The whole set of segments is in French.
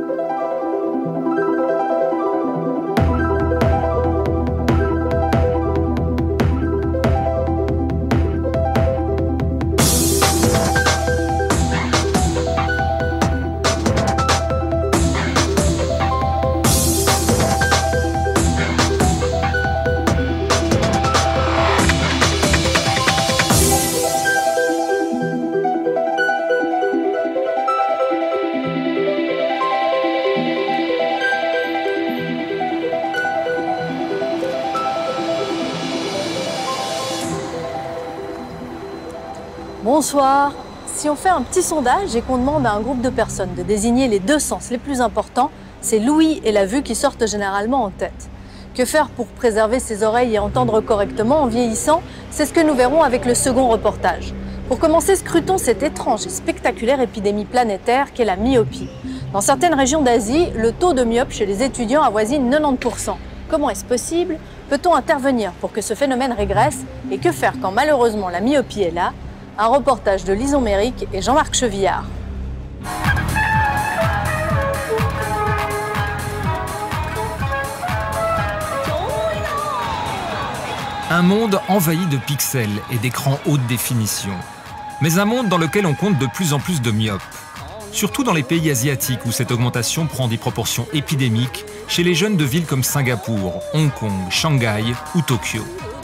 Bonsoir. Si on fait un petit sondage et qu'on demande à un groupe de personnes de désigner les deux sens les plus importants, c'est l'ouïe et la vue qui sortent généralement en tête. Que faire pour préserver ses oreilles et entendre correctement en vieillissant? C'est ce que nous verrons avec le second reportage. Pour commencer, scrutons cette étrange et spectaculaire épidémie planétaire qu'est la myopie. Dans certaines régions d'Asie, le taux de myopes chez les étudiants avoisine 90%. Comment est-ce possible? Peut-on intervenir pour que ce phénomène régresse? Et que faire quand malheureusement la myopie est là? Un reportage de Lison Méric et Jean-Marc Chevillard. Un monde envahi de pixels et d'écrans haute définition. Mais un monde dans lequel on compte de plus en plus de myopes. Surtout dans les pays asiatiques où cette augmentation prend des proportions épidémiques chez les jeunes de villes comme Singapour, Hong Kong, Shanghai ou Tokyo.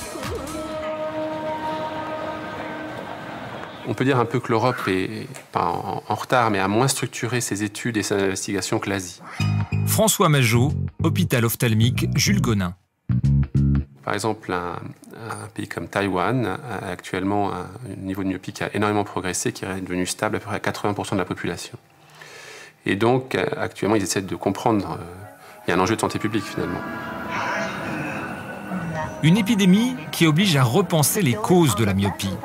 On peut dire un peu que l'Europe est pas en retard, mais a moins structuré ses études et ses investigations que l'Asie. François Majot, hôpital ophtalmique Jules Gonin. Par exemple, un pays comme Taïwan a actuellement un niveau de myopie qui a énormément progressé, qui est devenu stable à peu près à 80% de la population. Et donc, actuellement, ils essaient de comprendre. Il y a un enjeu de santé publique, finalement. Une épidémie qui oblige à repenser les causes de la myopie.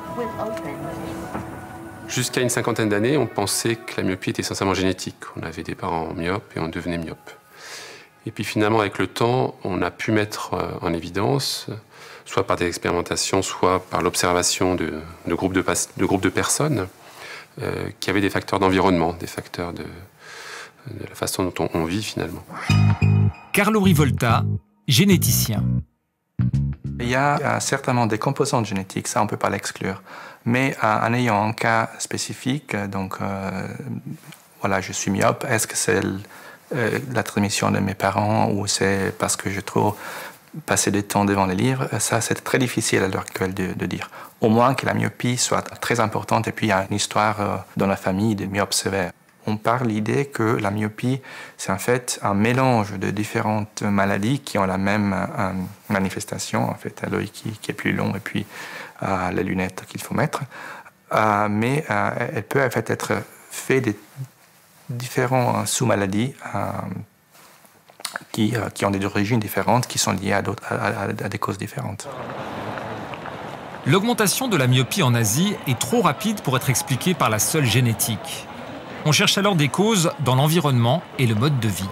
Jusqu'à une cinquantaine d'années, on pensait que la myopie était essentiellement génétique. On avait des parents myopes et on devenait myope. Et puis finalement, avec le temps, on a pu mettre en évidence, soit par des expérimentations, soit par l'observation de groupes de personnes, qui avaient des facteurs d'environnement, des facteurs de la façon dont on vit finalement. Carlo Rivolta, généticien. Il y a certainement des composantes génétiques, ça on ne peut pas l'exclure. Mais en ayant un cas spécifique, donc voilà, je suis myope, est-ce que c'est la transmission de mes parents ou c'est parce que je trop passé du temps devant les livres? Ça, c'est très difficile à l'heure actuelle de dire. Au moins que la myopie soit très importante et puis il y a une histoire dans la famille de myopes sévères. On parle l'idée que la myopie, c'est en fait un mélange de différentes maladies qui ont la même manifestation, en fait, l'œil qui est plus long et puis les lunettes qu'il faut mettre. Mais elle peut en fait être faite de différentes sous-maladies qui ont des origines différentes, qui sont liées à des causes différentes. L'augmentation de la myopie en Asie est trop rapide pour être expliquée par la seule génétique. On cherche alors des causes dans l'environnement et le mode de vie.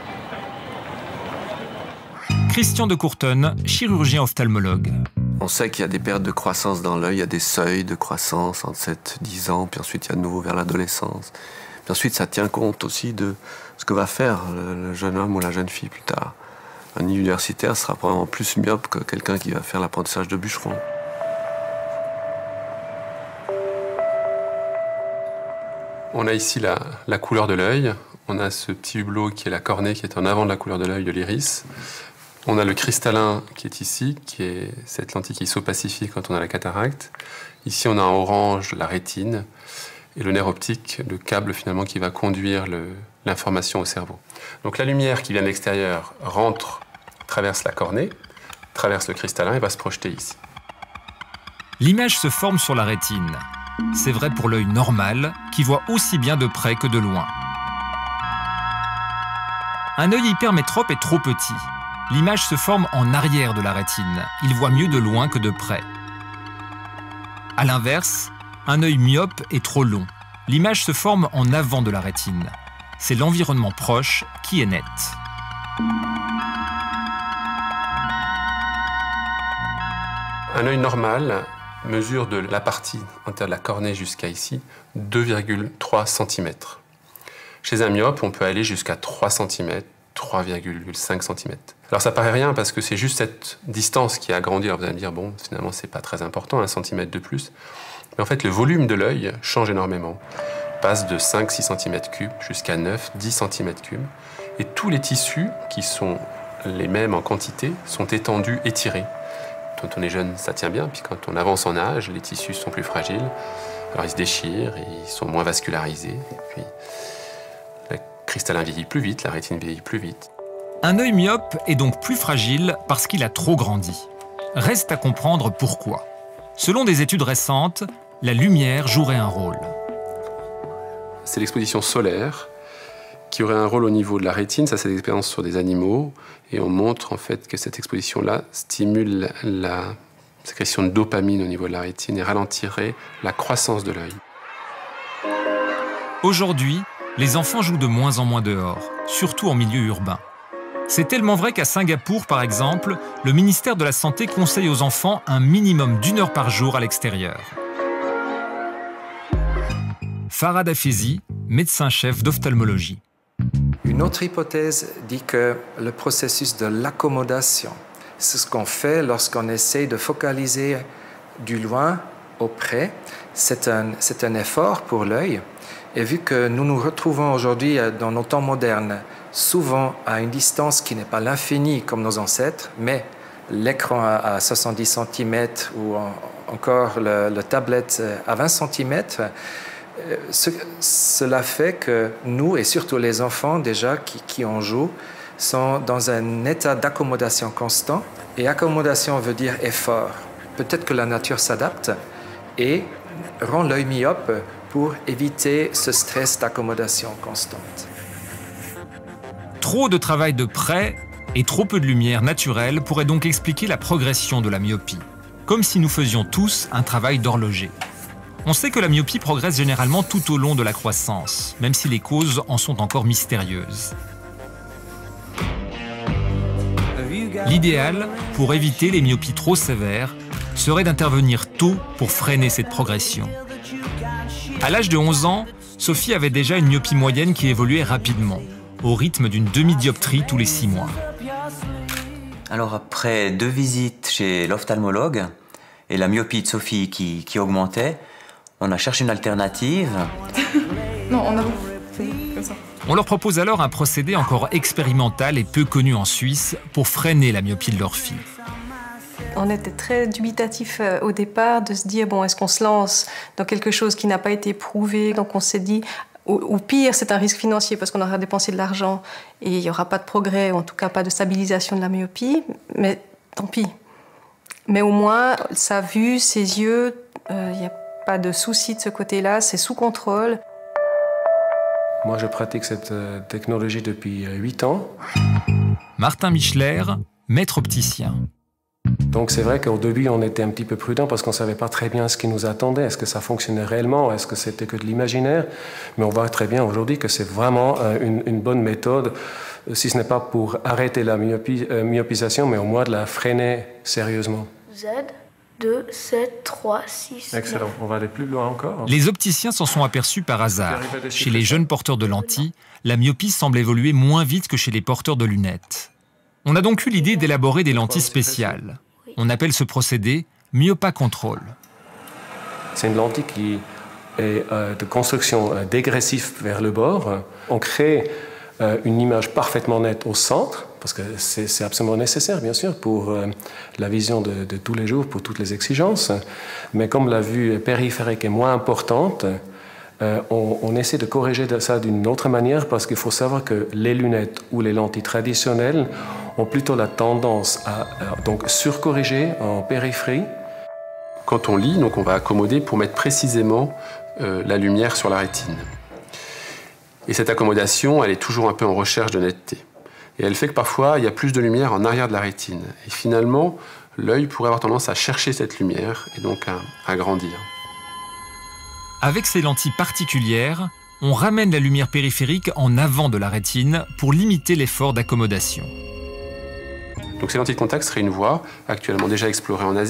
Christian de Courtonne, chirurgien ophtalmologue. On sait qu'il y a des pertes de croissance dans l'œil, il y a des seuils de croissance entre 7 et 10 ans, puis ensuite il y a de nouveau vers l'adolescence. Puis ensuite ça tient compte aussi de ce que va faire le jeune homme ou la jeune fille plus tard. Un universitaire sera probablement plus myope que quelqu'un qui va faire l'apprentissage de bûcheron. On a ici la couleur de l'œil. On a ce petit hublot qui est la cornée, qui est en avant de la couleur de l'œil de l'iris. On a le cristallin qui est ici, qui est cette lentille qui s'opacifie quand on a la cataracte. Ici, on a en orange la rétine et le nerf optique, le câble finalement qui va conduire l'information au cerveau. Donc la lumière qui vient de l'extérieur rentre, traverse la cornée, traverse le cristallin et va se projeter ici. L'image se forme sur la rétine. C'est vrai pour l'œil normal, qui voit aussi bien de près que de loin. Un œil hypermétrope est trop petit. L'image se forme en arrière de la rétine. Il voit mieux de loin que de près. A l'inverse, un œil myope est trop long. L'image se forme en avant de la rétine. C'est l'environnement proche qui est net. Un œil normal mesure de la partie entre la cornée jusqu'à ici 2,3 cm. Chez un myope, on peut aller jusqu'à 3 cm, 3,5 cm. Alors ça paraît rien parce que c'est juste cette distance qui a grandi. Alors vous allez me dire, bon, finalement, c'est pas très important, 1 cm de plus. Mais en fait, le volume de l'œil change énormément. Il passe de 5-6 cm3 jusqu'à 9-10 cm3. Et tous les tissus qui sont les mêmes en quantité sont étendus, étirés. Quand on est jeune, ça tient bien. Puis quand on avance en âge, les tissus sont plus fragiles. Alors ils se déchirent, ils sont moins vascularisés. Et puis le cristallin vieillit plus vite, la rétine vieillit plus vite. Un œil myope est donc plus fragile parce qu'il a trop grandi. Reste à comprendre pourquoi. Selon des études récentes, la lumière jouerait un rôle. C'est l'exposition solaire qui aurait un rôle au niveau de la rétine. Ça, c'est des expériences sur des animaux. Et on montre en fait que cette exposition-là stimule la sécrétion de dopamine au niveau de la rétine et ralentirait la croissance de l'œil. Aujourd'hui, les enfants jouent de moins en moins dehors, surtout en milieu urbain. C'est tellement vrai qu'à Singapour, par exemple, le ministère de la Santé conseille aux enfants un minimum d'1 heure par jour à l'extérieur. Farhad Hafezi, médecin-chef d'ophtalmologie. Une autre hypothèse dit que le processus de l'accommodation, c'est ce qu'on fait lorsqu'on essaie de focaliser du loin au près. C'est un effort pour l'œil. Et vu que nous nous retrouvons aujourd'hui dans nos temps modernes, souvent à une distance qui n'est pas l'infini comme nos ancêtres, mais l'écran à 70 cm ou encore le tablette à 20 cm, cela fait que nous, et surtout les enfants déjà qui en jouent, sont dans un état d'accommodation constant. Et accommodation veut dire effort. Peut-être que la nature s'adapte et rend l'œil myope pour éviter ce stress d'accommodation constante. Trop de travail de près et trop peu de lumière naturelle pourraient donc expliquer la progression de la myopie, comme si nous faisions tous un travail d'horloger. On sait que la myopie progresse généralement tout au long de la croissance, même si les causes en sont encore mystérieuses. L'idéal, pour éviter les myopies trop sévères, serait d'intervenir tôt pour freiner cette progression. À l'âge de 11 ans, Sophie avait déjà une myopie moyenne qui évoluait rapidement, au rythme d'une demi-dioptrie tous les 6 mois. Alors après 2 visites chez l'ophtalmologue et la myopie de Sophie qui augmentait, on a cherché une alternative. Non, on a fait comme ça. On leur propose alors un procédé encore expérimental et peu connu en Suisse pour freiner la myopie de leur fille. On était très dubitatif au départ de se dire, bon, est-ce qu'on se lance dans quelque chose qui n'a pas été prouvé? Donc on s'est dit, au pire, c'est un risque financier parce qu'on aura dépensé de l'argent et il n'y aura pas de progrès, ou en tout cas pas de stabilisation de la myopie, mais tant pis. Mais au moins, sa vue, ses yeux, il n'y a pas de souci de ce côté-là, c'est sous contrôle. Moi, je pratique cette technologie depuis 8 ans. Martin Michler, maître opticien. Donc c'est vrai qu'au début, on était un petit peu prudent parce qu'on ne savait pas très bien ce qui nous attendait. Est-ce que ça fonctionnait réellement? Est-ce que c'était que de l'imaginaire? Mais on voit très bien aujourd'hui que c'est vraiment une bonne méthode, si ce n'est pas pour arrêter la myopisation, mais au moins de la freiner sérieusement. Z, 2, 7, 3, 6... Excellent. On va aller plus loin encore. Les opticiens s'en sont aperçus par hasard. Chez les jeunes porteurs de lentilles, la myopie semble évoluer moins vite que chez les porteurs de lunettes. On a donc eu l'idée d'élaborer des lentilles spéciales. On appelle ce procédé Myopa Control. C'est une lentille qui est de construction dégressive vers le bord. On crée une image parfaitement nette au centre, parce que c'est absolument nécessaire, bien sûr, pour la vision de tous les jours, pour toutes les exigences. Mais comme la vue périphérique est moins importante, on essaie de corriger ça d'une autre manière, parce qu'il faut savoir que les lunettes ou les lentilles traditionnelles ont plutôt la tendance à donc surcorriger en périphérie. Quand on lit, donc on va accommoder pour mettre précisément la lumière sur la rétine. Et cette accommodation, elle est toujours un peu en recherche de netteté. Et elle fait que parfois, il y a plus de lumière en arrière de la rétine. Et finalement, l'œil pourrait avoir tendance à chercher cette lumière et donc à grandir. Avec ces lentilles particulières, on ramène la lumière périphérique en avant de la rétine pour limiter l'effort d'accommodation. Donc ces lentilles de contact seraient une voie actuellement déjà explorée en Asie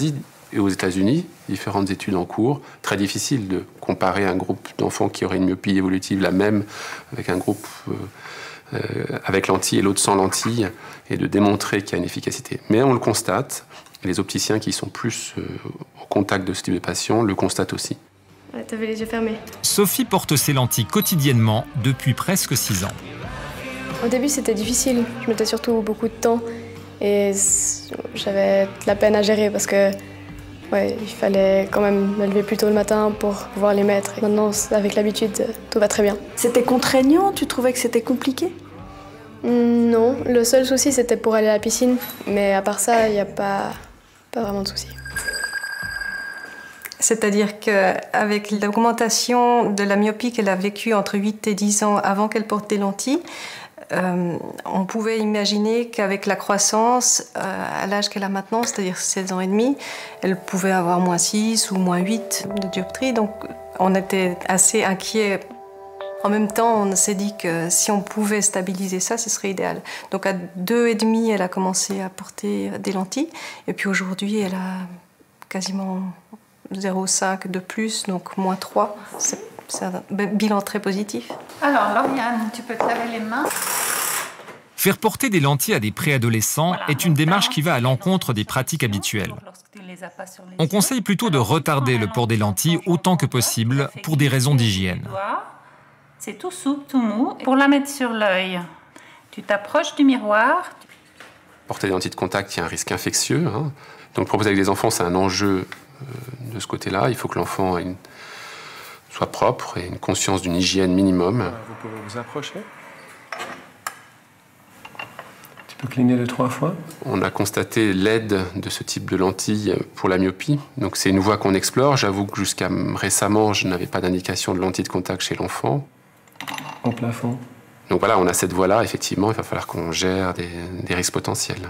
et aux États-Unis, différentes études en cours. Très difficile de comparer un groupe d'enfants qui aurait une myopie évolutive la même avec un groupe avec lentilles et l'autre sans lentilles, et de démontrer qu'il y a une efficacité. Mais on le constate, et les opticiens qui sont plus au contact de ce type de patients le constatent aussi. Ouais, t'avais les yeux fermés. Sophie porte ses lentilles quotidiennement depuis presque 6 ans. Au début, c'était difficile. Je mettais surtout beaucoup de temps et j'avais de la peine à gérer parce que il fallait quand même me lever plus tôt le matin pour pouvoir les mettre. Et maintenant, avec l'habitude, tout va très bien. C'était contraignant? Tu trouvais que c'était compliqué? Non, le seul souci, c'était pour aller à la piscine. Mais à part ça, il n'y a pas vraiment de souci. C'est-à-dire qu'avec l'augmentation de la myopie qu'elle a vécue entre 8 et 10 ans avant qu'elle porte des lentilles, on pouvait imaginer qu'avec la croissance, à l'âge qu'elle a maintenant, c'est-à-dire 16 ans et demi, elle pouvait avoir -6 ou -8 de dioptrie. Donc on était assez inquiets. En même temps, on s'est dit que si on pouvait stabiliser ça, ce serait idéal. Donc à 2,5, elle a commencé à porter des lentilles. Et puis aujourd'hui, elle a quasiment 0,5 de plus, donc -3. C'est un bilan très positif. Alors, Lauriane, tu peux te laver les mains. Faire porter des lentilles à des préadolescents est une démarche qui va à l'encontre des pratiques habituelles. On conseille plutôt de retarder le port des lentilles autant que possible pour des raisons d'hygiène. C'est tout souple, tout mou. Pour la mettre sur l'œil, tu t'approches du miroir. Porter des lentilles de contact, il y a un risque infectieux. Donc, proposer avec des enfants, c'est un enjeu de ce côté-là. Il faut que l'enfant soit propre et une conscience d'une hygiène minimum. Vous pouvez vous approcher. Tu peux cligner les 3 fois. On a constaté l'aide de ce type de lentilles pour la myopie. Donc c'est une voie qu'on explore. J'avoue que jusqu'à récemment, je n'avais pas d'indication de lentilles de contact chez l'enfant. Au plafond. Donc voilà, on a cette voie-là. Effectivement, il va falloir qu'on gère des risques potentiels.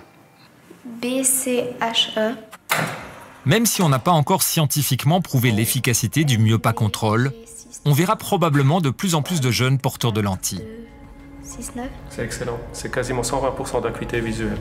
BCHE. Même si on n'a pas encore scientifiquement prouvé l'efficacité du Myopia Control, on verra probablement de plus en plus de jeunes porteurs de lentilles. 6, 9. C'est excellent. C'est quasiment 120% d'acuité visuelle.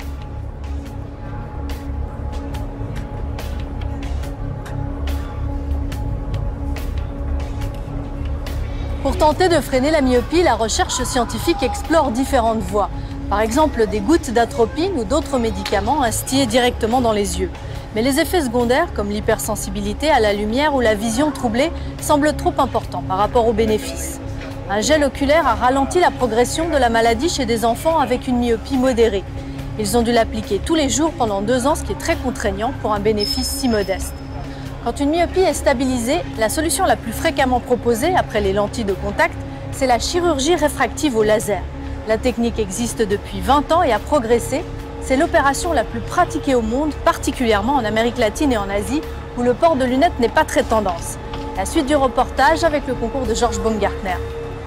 Pour tenter de freiner la myopie, la recherche scientifique explore différentes voies. Par exemple, des gouttes d'atropine ou d'autres médicaments instillés directement dans les yeux. Mais les effets secondaires, comme l'hypersensibilité à la lumière ou la vision troublée, semblent trop importants par rapport aux bénéfices. Un gel oculaire a ralenti la progression de la maladie chez des enfants avec une myopie modérée. Ils ont dû l'appliquer tous les jours pendant 2 ans, ce qui est très contraignant pour un bénéfice si modeste. Quand une myopie est stabilisée, la solution la plus fréquemment proposée après les lentilles de contact, c'est la chirurgie réfractive au laser. La technique existe depuis 20 ans et a progressé. C'est l'opération la plus pratiquée au monde, particulièrement en Amérique latine et en Asie, où le port de lunettes n'est pas très tendance. La suite du reportage avec le concours de Georges Baumgartner.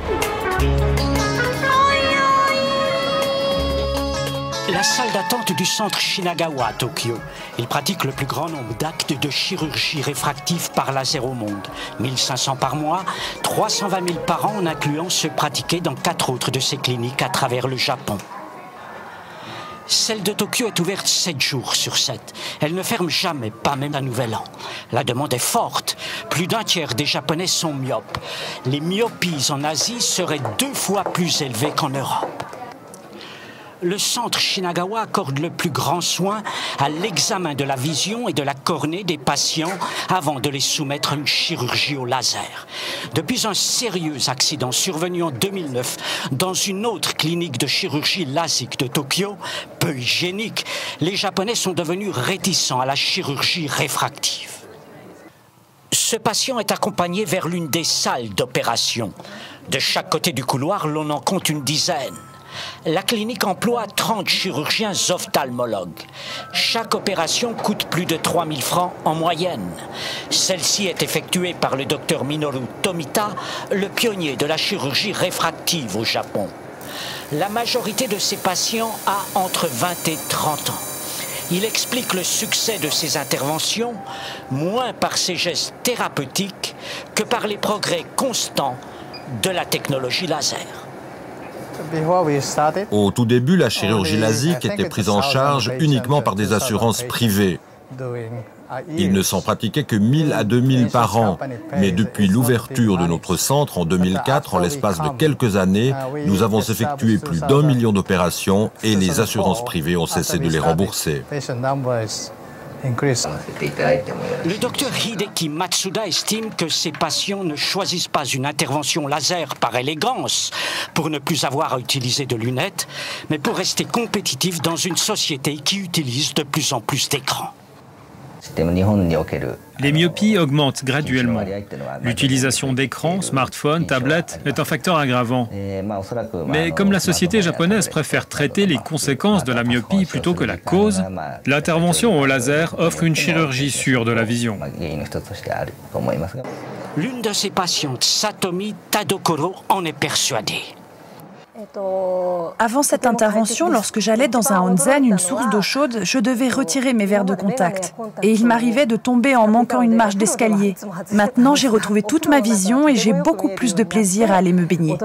La salle d'attente du centre Shinagawa à Tokyo. Il pratique le plus grand nombre d'actes de chirurgie réfractive par laser au monde. 1500 par mois, 320 000 par an en incluant ceux pratiqués dans 4 autres de ces cliniques à travers le Japon. Celle de Tokyo est ouverte 7 jours sur 7. Elle ne ferme jamais, pas même à Nouvel An. La demande est forte. Plus d'un tiers des Japonais sont myopes. Les myopies en Asie seraient 2 fois plus élevées qu'en Europe. Le centre Shinagawa accorde le plus grand soin à l'examen de la vision et de la cornée des patients avant de les soumettre à une chirurgie au laser. Depuis un sérieux accident survenu en 2009 dans une autre clinique de chirurgie LASIK de Tokyo, peu hygiénique, les Japonais sont devenus réticents à la chirurgie réfractive. Ce patient est accompagné vers l'une des salles d'opération. De chaque côté du couloir, l'on en compte une dizaine. La clinique emploie 30 chirurgiens ophtalmologues. Chaque opération coûte plus de 3 000 francs en moyenne. Celle-ci est effectuée par le docteur Minoru Tomita, le pionnier de la chirurgie réfractive au Japon. La majorité de ces patients a entre 20 et 30 ans. Il explique le succès de ces interventions, moins par ses gestes thérapeutiques que par les progrès constants de la technologie laser. Au tout début, la chirurgie LASIK était prise en charge uniquement par des assurances privées. Il ne s'en pratiquait que 1000 à 2000 par an. Mais depuis l'ouverture de notre centre en 2004, en l'espace de quelques années, nous avons effectué plus d'1 million d'opérations et les assurances privées ont cessé de les rembourser. Le docteur Hideki Matsuda estime que ces patients ne choisissent pas une intervention laser par élégance pour ne plus avoir à utiliser de lunettes, mais pour rester compétitifs dans une société qui utilise de plus en plus d'écrans. Les myopies augmentent graduellement. L'utilisation d'écrans, smartphones, tablettes est un facteur aggravant. Mais comme la société japonaise préfère traiter les conséquences de la myopie plutôt que la cause, l'intervention au laser offre une chirurgie sûre de la vision. L'une de ses patientes, Satomi Tadokoro, en est persuadée. Avant cette intervention, lorsque j'allais dans un onsen, une source d'eau chaude, je devais retirer mes verres de contact. Et il m'arrivait de tomber en manquant une marche d'escalier. Maintenant, j'ai retrouvé toute ma vision et j'ai beaucoup plus de plaisir à aller me baigner.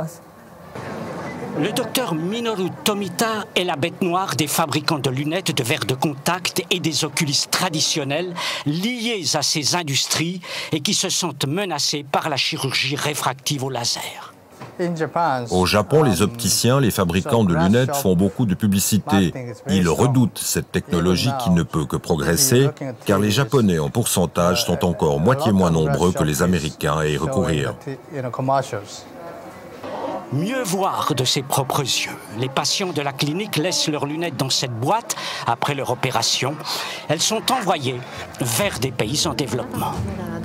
Le docteur Minoru Tomita est la bête noire des fabricants de lunettes, de verres de contact et des oculistes traditionnels liés à ces industries et qui se sentent menacés par la chirurgie réfractive au laser. Au Japon, les opticiens, les fabricants de lunettes font beaucoup de publicité. Ils redoutent cette technologie qui ne peut que progresser, car les Japonais en pourcentage sont encore moitié moins nombreux que les Américains à y recourir. Mieux voir de ses propres yeux. Les patients de la clinique laissent leurs lunettes dans cette boîte après leur opération. Elles sont envoyées vers des pays en développement.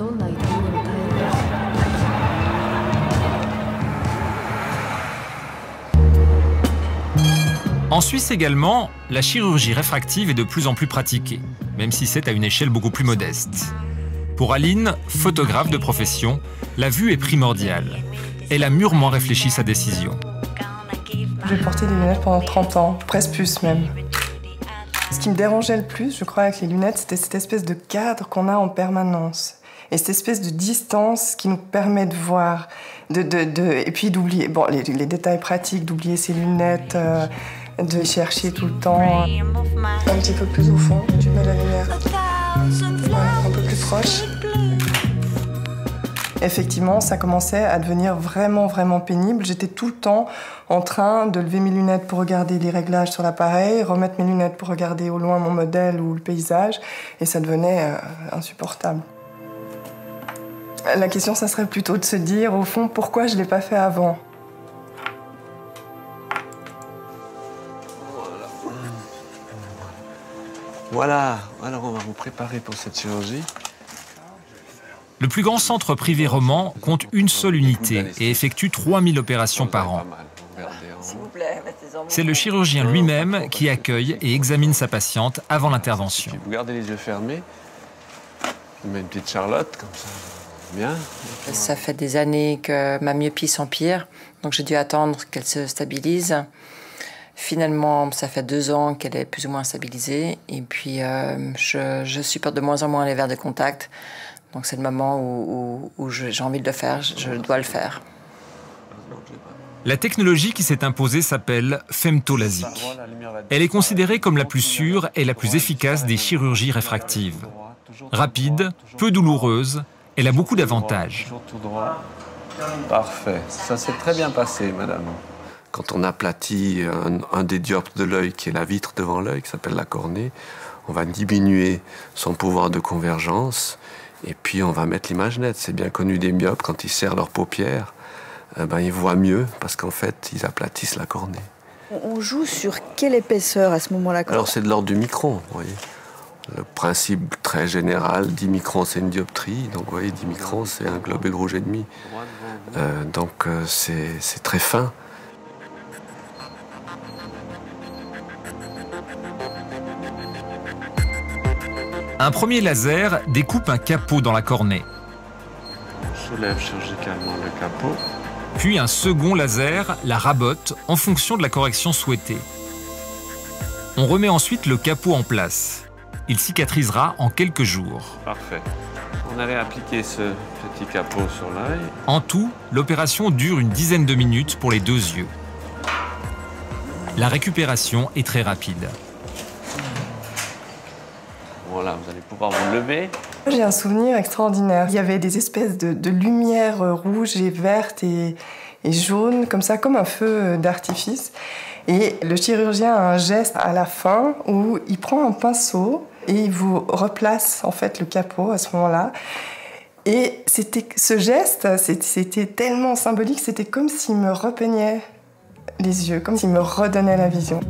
En Suisse également, la chirurgie réfractive est de plus en plus pratiquée, même si c'est à une échelle beaucoup plus modeste. Pour Aline, photographe de profession, la vue est primordiale. Elle a mûrement réfléchi sa décision. J'ai porté des lunettes pendant 30 ans, presque plus même. Ce qui me dérangeait le plus, je crois, avec les lunettes, c'était cette espèce de cadre qu'on a en permanence. Et cette espèce de distance qui nous permet de voir, et puis d'oublier les détails pratiques, d'oublier ses lunettes, de chercher tout le temps. Un petit peu plus au fond, tu mets la lumière un peu plus proche. Effectivement, ça commençait à devenir vraiment pénible. J'étais tout le temps en train de lever mes lunettes pour regarder les réglages sur l'appareil, remettre mes lunettes pour regarder au loin mon modèle ou le paysage, et ça devenait insupportable. La question, ça serait plutôt de se dire, au fond, pourquoi je ne l'ai pas fait avant ? Voilà, alors on va vous préparer pour cette chirurgie. Le plus grand centre privé roman compte une seule unité et effectue 3000 opérations par an. C'est le chirurgien lui-même qui accueille et examine sa patiente avant l'intervention. Vous gardez les yeux fermés. Je mets une petite Charlotte, comme ça. Bien. Ça fait des années que ma myopie s'empire, donc j'ai dû attendre qu'elle se stabilise. Finalement, ça fait 2 ans qu'elle est plus ou moins stabilisée, et puis je supporte de moins en moins les verres de contact. Donc c'est le moment où j'ai envie de le faire, je dois le faire. La technologie qui s'est imposée s'appelle femtolasique. Elle est considérée comme la plus sûre et la plus efficace des chirurgies réfractives. Rapide, peu douloureuse, elle a beaucoup d'avantages. Parfait. Ça s'est très bien passé, madame. Quand on aplatit un des dioptres de l'œil, qui est la vitre devant l'œil, qui s'appelle la cornée, on va diminuer son pouvoir de convergence et puis on va mettre l'image nette. C'est bien connu des myopes, quand ils serrent leurs paupières, ils voient mieux parce qu'en fait, ils aplatissent la cornée. On joue sur quelle épaisseur à ce moment-là? Alors c'est de l'ordre du micron, vous voyez. Le principe très général, 10 microns c'est une dioptrie, donc vous voyez, 10 microns c'est un globule rouge et demi. Donc c'est très fin. Un premier laser découpe un capot dans la cornée. On soulève chirurgicalement le capot. Puis un second laser la rabote en fonction de la correction souhaitée. On remet ensuite le capot en place. Il cicatrisera en quelques jours. Parfait. On a réappliqué ce petit capot sur l'œil. En tout, l'opération dure une dizaine de minutes pour les 2 yeux. La récupération est très rapide. Voilà, vous allez pouvoir vous lever. J'ai un souvenir extraordinaire. Il y avait des espèces de lumières rouges et vertes et jaunes, comme ça, comme un feu d'artifice. Et le chirurgien a un geste à la fin où il prend un pinceau et il vous replace en fait le capot à ce moment-là. Et ce geste, c'était tellement symbolique, c'était comme s'il me repeignait les yeux, comme s'il me redonnait la vision.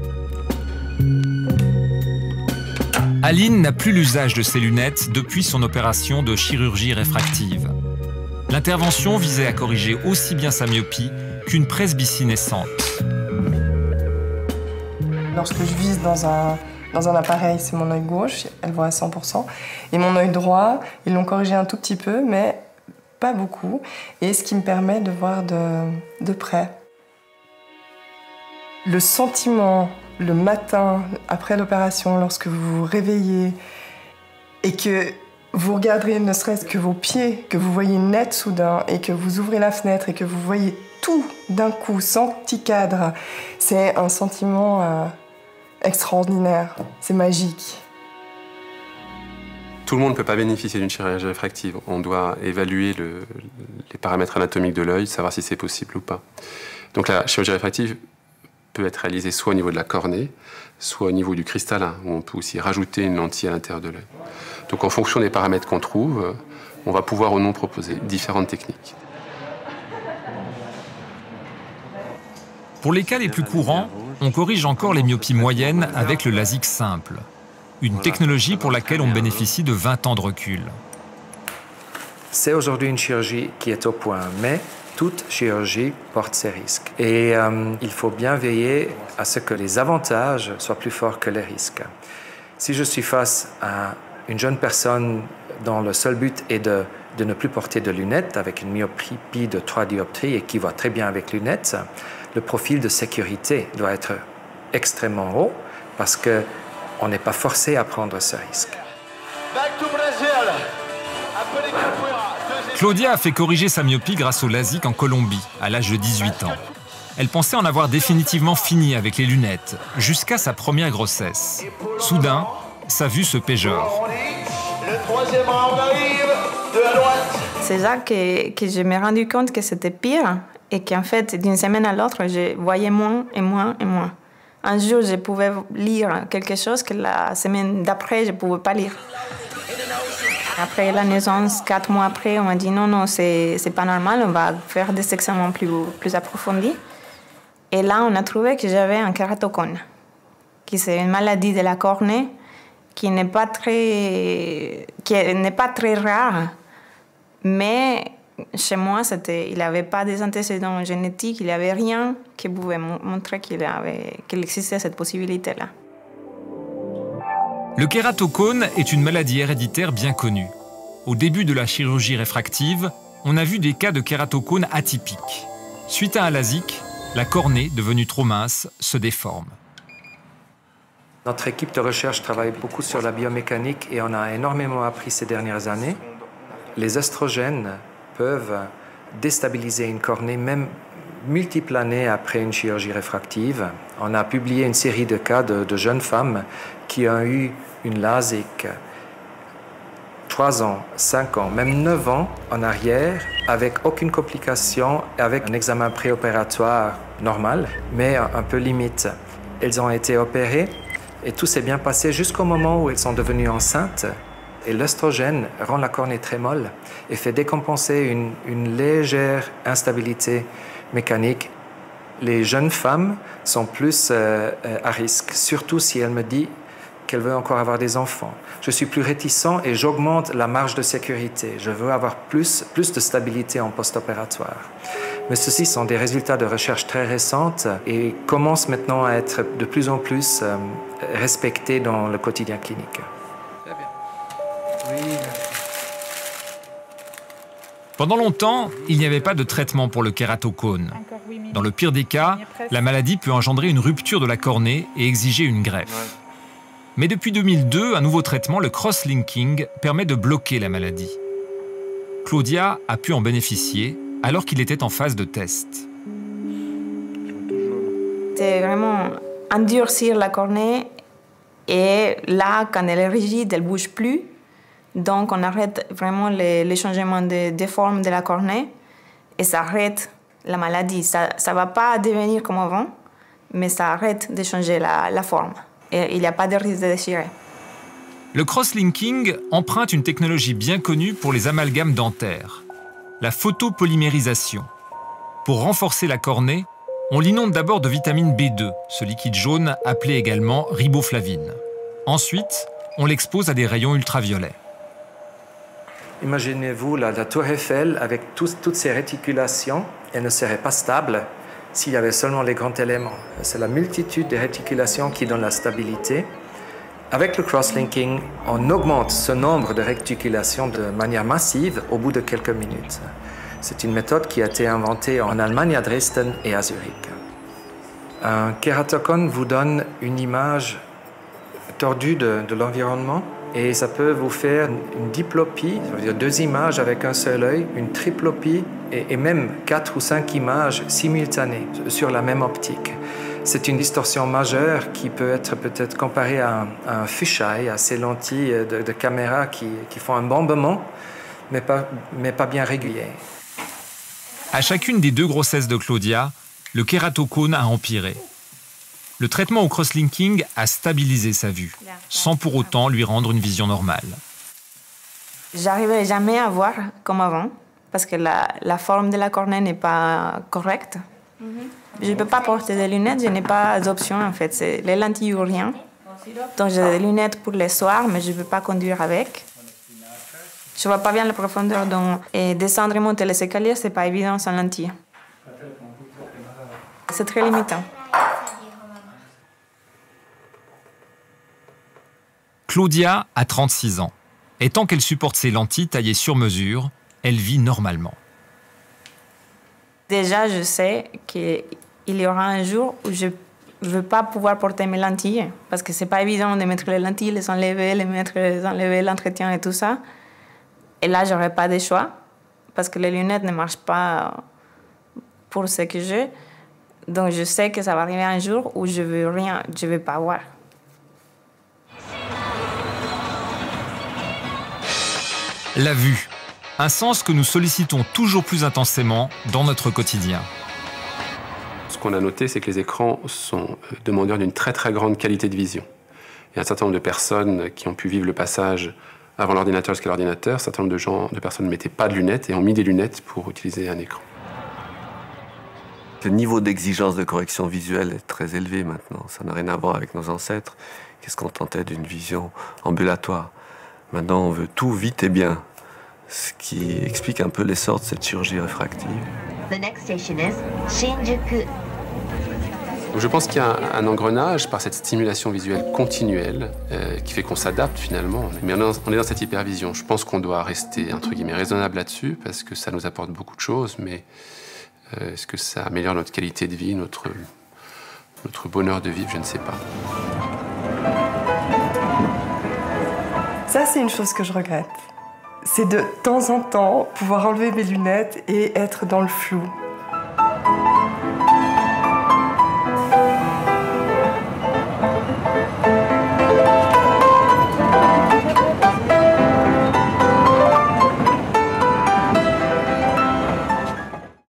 Aline n'a plus l'usage de ses lunettes depuis son opération de chirurgie réfractive. L'intervention visait à corriger aussi bien sa myopie qu'une presbytie naissante. Lorsque je vise dans un appareil, c'est mon œil gauche, elle voit à 100%. Et mon œil droit, ils l'ont corrigé un tout petit peu, mais pas beaucoup. Et ce qui me permet de voir de près. Le sentiment, le matin, après l'opération, lorsque vous vous réveillez et que vous regarderez ne serait-ce que vos pieds, que vous voyez net soudain et que vous ouvrez la fenêtre et que vous voyez tout d'un coup, sans petit cadre, c'est un sentiment extraordinaire, c'est magique. Tout le monde ne peut pas bénéficier d'une chirurgie réfractive. On doit évaluer les paramètres anatomiques de l'œil, savoir si c'est possible ou pas. Donc la chirurgie réfractive peut être réalisée soit au niveau de la cornée, soit au niveau du cristallin, où on peut aussi rajouter une lentille à l'intérieur de l'œil. Donc en fonction des paramètres qu'on trouve, on va pouvoir ou non proposer différentes techniques. Pour les cas les plus courants, on corrige encore les myopies moyennes avec le LASIK simple, une technologie pour laquelle on bénéficie de 20 ans de recul. C'est aujourd'hui une chirurgie qui est au point, mais toute chirurgie porte ses risques. Et il faut bien veiller à ce que les avantages soient plus forts que les risques. Si je suis face à une jeune personne dont le seul but est de ne plus porter de lunettes, avec une myopie de 3 dioptries et qui voit très bien avec lunettes, le profil de sécurité doit être extrêmement haut parce qu'on n'est pas forcé à prendre ce risque. Claudia a fait corriger sa myopie grâce au LASIK en Colombie, à l'âge de 18 ans. Elle pensait en avoir définitivement fini avec les lunettes, jusqu'à sa première grossesse. Soudain, sa vue se péjore. Le troisième round arrive de la droite. C'est là que je me suis rendu compte que c'était pire et qu'en fait, d'une semaine à l'autre, je voyais moins et moins et moins. Un jour, je pouvais lire quelque chose que la semaine d'après, je ne pouvais pas lire. Après la naissance, 4 mois après, on m'a dit non, c'est pas normal, on va faire des examens plus approfondis. Et là, on a trouvé que j'avais un keratoconus, qui c'est une maladie de la cornée qui n'est pas très rare, mais chez moi, il n'avait pas des antécédents génétiques, il n'y avait rien qui pouvait montrer qu'il existait cette possibilité-là. Le kératocone est une maladie héréditaire bien connue. Au début de la chirurgie réfractive, on a vu des cas de kératocone atypiques. Suite à un LASIK, la cornée, devenue trop mince, se déforme. Notre équipe de recherche travaille beaucoup sur la biomécanique et on a énormément appris ces dernières années. Les oestrogènes peuvent déstabiliser une cornée même multiples années après une chirurgie réfractive. On a publié une série de cas de jeunes femmes qui ont eu une LASIK 3 ans, 5 ans, même 9 ans en arrière, avec aucune complication, avec un examen préopératoire normal, mais un peu limite. Elles ont été opérées et tout s'est bien passé jusqu'au moment où elles sont devenues enceintes. Et l'œstrogène rend la cornée très molle et fait décompenser une légère instabilité mécanique. Les jeunes femmes sont plus à risque, surtout si elle me dit qu'elle veut encore avoir des enfants. Je suis plus réticent et j'augmente la marge de sécurité. Je veux avoir plus de stabilité en post-opératoire. Mais ceci sont des résultats de recherche très récentes et commencent maintenant à être de plus en plus respectés dans le quotidien clinique. Pendant longtemps, il n'y avait pas de traitement pour le kératocone. Dans le pire des cas, la maladie peut engendrer une rupture de la cornée et exiger une greffe. Mais depuis 2002, un nouveau traitement, le cross-linking, permet de bloquer la maladie. Claudia a pu en bénéficier alors qu'il était en phase de test. C'est vraiment endurcir la cornée Et là, quand elle est rigide, elle ne bouge plus. Donc, on arrête vraiment les changements de forme de la cornée et ça arrête la maladie. Ça ne va pas devenir comme avant, mais ça arrête de changer la forme. Et il n'y a pas de risque de déchirer. Le cross-linking emprunte une technologie bien connue pour les amalgames dentaires, la photopolymérisation. Pour renforcer la cornée, on l'inonde d'abord de vitamine B2, ce liquide jaune appelé également riboflavine. Ensuite, on l'expose à des rayons ultraviolets. Imaginez-vous la tour Eiffel avec toutes ces réticulations. Elle ne serait pas stable s'il y avait seulement les grands éléments. C'est la multitude de réticulations qui donne la stabilité. Avec le cross-linking, on augmente ce nombre de réticulations de manière massive au bout de quelques minutes. C'est une méthode qui a été inventée en Allemagne, à Dresden et à Zurich. Un kératocone vous donne une image tordue de l'environnement et ça peut vous faire une diplopie, ça veut dire 2 images avec un seul œil, une triplopie et même 4 ou 5 images simultanées sur la même optique. C'est une distorsion majeure qui peut être peut-être comparée à un fisheye, à ces lentilles de caméra qui font un bombement, mais pas bien régulier. À chacune des 2 grossesses de Claudia, le kératocone a empiré. Le traitement au cross-linking a stabilisé sa vue, sans pour autant lui rendre une vision normale. J'arrivais jamais à voir comme avant, parce que la forme de la cornée n'est pas correcte. Je ne peux pas porter des lunettes, je n'ai pas d'option en fait. C'est les lentilles ou rien. Donc j'ai des lunettes pour les soirs, mais je ne peux pas conduire avec. Je ne vois pas bien la profondeur, donc et descendre et monter les escaliers, ce n'est pas évident sans lentilles. C'est très limitant. Claudia a 36 ans. Et tant qu'elle supporte ses lentilles taillées sur mesure, elle vit normalement. Déjà, je sais qu'il y aura un jour où je ne veux pas pouvoir porter mes lentilles, parce que ce n'est pas évident de mettre les lentilles, les enlever, l'entretien et tout ça. Et là, je n'aurai pas de choix, parce que les lunettes ne marchent pas pour ce que j'ai. Donc, je sais que ça va arriver un jour où je ne veux rien, je ne veux pas voir. La vue, un sens que nous sollicitons toujours plus intensément dans notre quotidien. Ce qu'on a noté, c'est que les écrans sont demandeurs d'une très très grande qualité de vision. Il y a un certain nombre de personnes qui ont pu vivre le passage avant l'ordinateur jusqu'à l'ordinateur. Un certain nombre de personnes ne mettaient pas de lunettes et ont mis des lunettes pour utiliser un écran. Le niveau d'exigence de correction visuelle est très élevé maintenant. Ça n'a rien à voir avec nos ancêtres. Qu'est-ce qu'on tentait d'une vision ambulatoire? Maintenant, on veut tout vite et bien, ce qui explique un peu l'essor de cette chirurgie réfractive. Je pense qu'il y a un engrenage par cette stimulation visuelle continuelle qui fait qu'on s'adapte finalement. Mais on est dans cette hypervision. Je pense qu'on doit rester entre guillemets raisonnable là-dessus parce que ça nous apporte beaucoup de choses, mais est-ce que ça améliore notre qualité de vie, notre bonheur de vivre? Je ne sais pas. Ça, c'est une chose que je regrette. C'est de temps en temps pouvoir enlever mes lunettes et être dans le flou.